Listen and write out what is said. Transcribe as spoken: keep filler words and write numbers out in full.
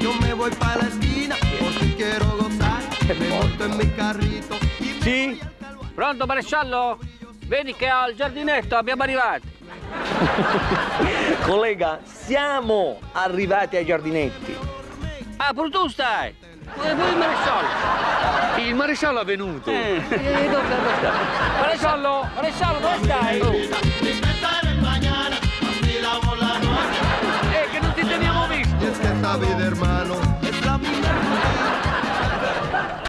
Io me voy pa' la esquina, porque quiero gozar. Me monto in mi carrito. Sì? Pronto, maresciallo? Vedi che al giardinetto abbiamo arrivati. Collega, siamo arrivati ai giardinetti. Ah, pure tu stai? Pure il maresciallo. Il maresciallo è venuto. Eh, eh, dove, dove stai? Maresciallo, maresciallo, dove stai? Oh. Oh. Eh, che non ti teniamo visto. Y es que esta vida, hermano.